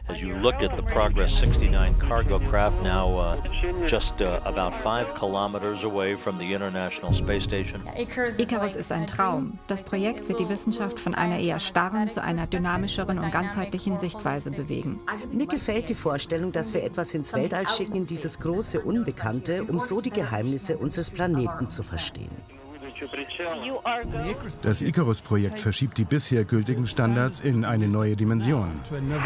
As you look at the Progress 69 cargo craft now just about 5 kilometers away from the International Space Station. Icarus ist ein Traum. Das Projekt wird die Wissenschaft von einer eher starren zu einer dynamischeren und ganzheitlichen Sichtweise bewegen. Mir gefällt die Vorstellung, dass wir etwas ins Weltall schicken, dieses große Unbekannte, um so die Geheimnisse unseres Planeten zu verstehen. Das Icarus-Projekt verschiebt die bisher gültigen Standards in eine neue Dimension.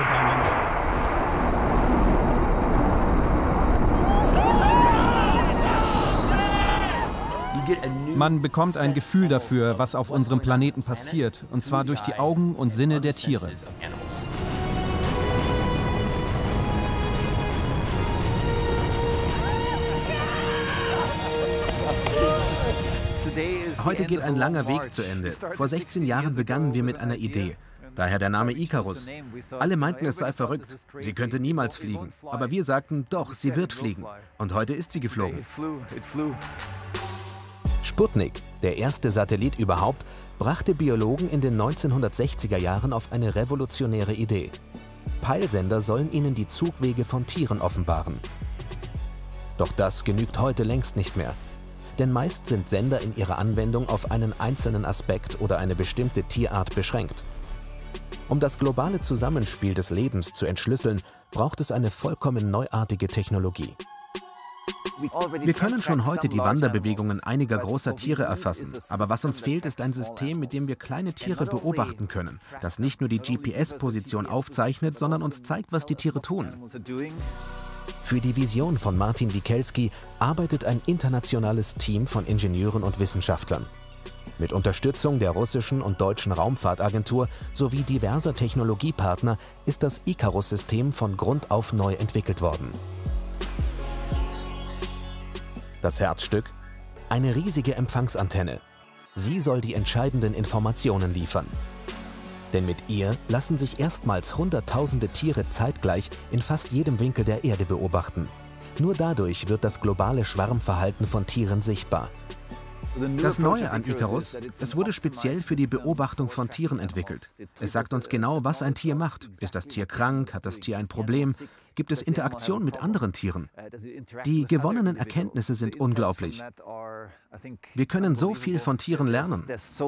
Man bekommt ein Gefühl dafür, was auf unserem Planeten passiert, und zwar durch die Augen und Sinne der Tiere. Heute geht ein langer Weg zu Ende. Vor 16 Jahren begannen wir mit einer Idee. Daher der Name Icarus. Alle meinten, es sei verrückt. Sie könnte niemals fliegen. Aber wir sagten, doch, sie wird fliegen. Und heute ist sie geflogen. Sputnik, der erste Satellit überhaupt, brachte Biologen in den 1960er Jahren auf eine revolutionäre Idee. Peilsender sollen ihnen die Zugwege von Tieren offenbaren. Doch das genügt heute längst nicht mehr. Denn meist sind Sender in ihrer Anwendung auf einen einzelnen Aspekt oder eine bestimmte Tierart beschränkt. Um das globale Zusammenspiel des Lebens zu entschlüsseln, braucht es eine vollkommen neuartige Technologie. Wir können schon heute die Wanderbewegungen einiger großer Tiere erfassen. Aber was uns fehlt, ist ein System, mit dem wir kleine Tiere beobachten können, das nicht nur die GPS-Position aufzeichnet, sondern uns zeigt, was die Tiere tun. Für die Vision von Martin Wikelski arbeitet ein internationales Team von Ingenieuren und Wissenschaftlern. Mit Unterstützung der russischen und deutschen Raumfahrtagentur sowie diverser Technologiepartner ist das Icarus-System von Grund auf neu entwickelt worden. Das Herzstück? Eine riesige Empfangsantenne. Sie soll die entscheidenden Informationen liefern. Denn mit ihr lassen sich erstmals Hunderttausende Tiere zeitgleich in fast jedem Winkel der Erde beobachten. Nur dadurch wird das globale Schwarmverhalten von Tieren sichtbar. Das Neue an Icarus, es wurde speziell für die Beobachtung von Tieren entwickelt. Es sagt uns genau, was ein Tier macht. Ist das Tier krank? Hat das Tier ein Problem? Gibt es Interaktion mit anderen Tieren? Die gewonnenen Erkenntnisse sind unglaublich. Wir können so viel von Tieren lernen.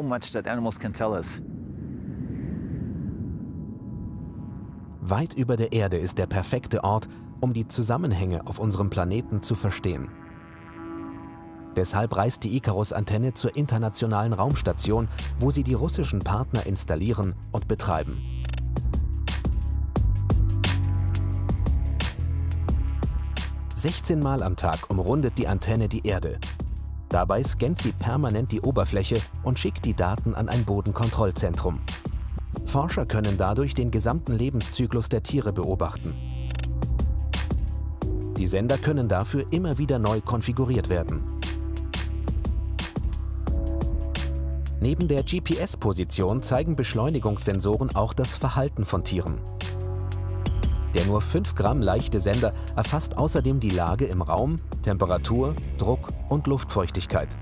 Weit über der Erde ist der perfekte Ort, um die Zusammenhänge auf unserem Planeten zu verstehen. Deshalb reist die Icarus-Antenne zur internationalen Raumstation, wo sie die russischen Partner installieren und betreiben. Mal am Tag umrundet die Antenne die Erde. Dabei scannt sie permanent die Oberfläche und schickt die Daten an ein Bodenkontrollzentrum. Forscher können dadurch den gesamten Lebenszyklus der Tiere beobachten. Die Sender können dafür immer wieder neu konfiguriert werden. Neben der GPS-Position zeigen Beschleunigungssensoren auch das Verhalten von Tieren. Der nur 5 Gramm leichte Sender erfasst außerdem die Lage im Raum, Temperatur, Druck und Luftfeuchtigkeit.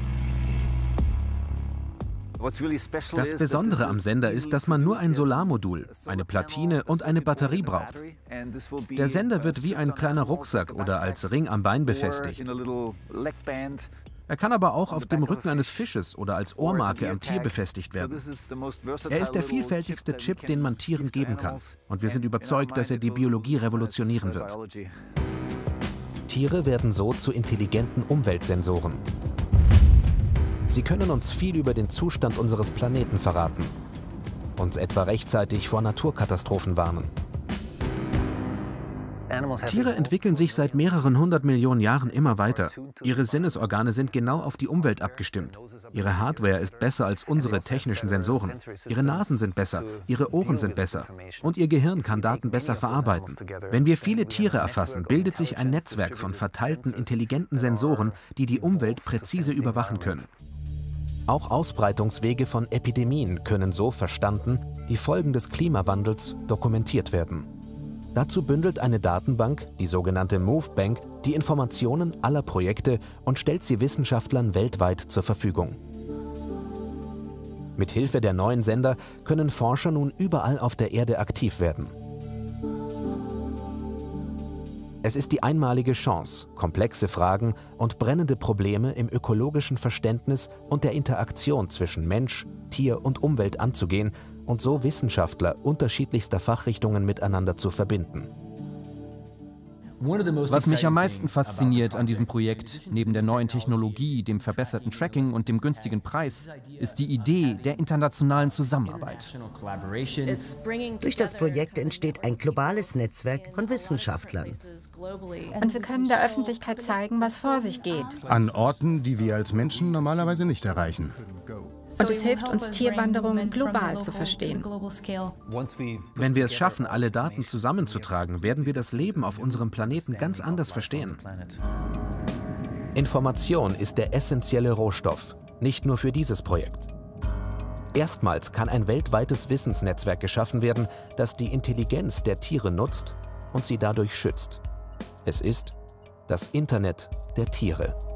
Das Besondere am Sender ist, dass man nur ein Solarmodul, eine Platine und eine Batterie braucht. Der Sender wird wie ein kleiner Rucksack oder als Ring am Bein befestigt. Er kann aber auch auf dem Rücken eines Fisches oder als Ohrmarke am Tier befestigt werden. Er ist der vielfältigste Chip, den man Tieren geben kann. Und wir sind überzeugt, dass er die Biologie revolutionieren wird. Tiere werden so zu intelligenten Umweltsensoren. Sie können uns viel über den Zustand unseres Planeten verraten, uns etwa rechtzeitig vor Naturkatastrophen warnen. Tiere entwickeln sich seit mehreren 100 Millionen Jahren immer weiter. Ihre Sinnesorgane sind genau auf die Umwelt abgestimmt. Ihre Hardware ist besser als unsere technischen Sensoren. Ihre Nasen sind besser, ihre Ohren sind besser und ihr Gehirn kann Daten besser verarbeiten. Wenn wir viele Tiere erfassen, bildet sich ein Netzwerk von verteilten, intelligenten Sensoren, die die Umwelt präzise überwachen können. Auch Ausbreitungswege von Epidemien können so verstanden, die Folgen des Klimawandels dokumentiert werden. Dazu bündelt eine Datenbank, die sogenannte MoveBank, die Informationen aller Projekte und stellt sie Wissenschaftlern weltweit zur Verfügung. Mit Hilfe der neuen Sender können Forscher nun überall auf der Erde aktiv werden. Es ist die einmalige Chance, komplexe Fragen und brennende Probleme im ökologischen Verständnis und der Interaktion zwischen Mensch, Tier und Umwelt anzugehen und so Wissenschaftler unterschiedlichster Fachrichtungen miteinander zu verbinden. Was mich am meisten fasziniert an diesem Projekt, neben der neuen Technologie, dem verbesserten Tracking und dem günstigen Preis, ist die Idee der internationalen Zusammenarbeit. Durch das Projekt entsteht ein globales Netzwerk von Wissenschaftlern. Und wir können der Öffentlichkeit zeigen, was vor sich geht. An Orten, die wir als Menschen normalerweise nicht erreichen. Und es hilft uns, Tierwanderungen global zu verstehen. Wenn wir es schaffen, alle Daten zusammenzutragen, werden wir das Leben auf unserem Planeten ganz anders verstehen. Information ist der essentielle Rohstoff, nicht nur für dieses Projekt. Erstmals kann ein weltweites Wissensnetzwerk geschaffen werden, das die Intelligenz der Tiere nutzt und sie dadurch schützt. Es ist das Internet der Tiere.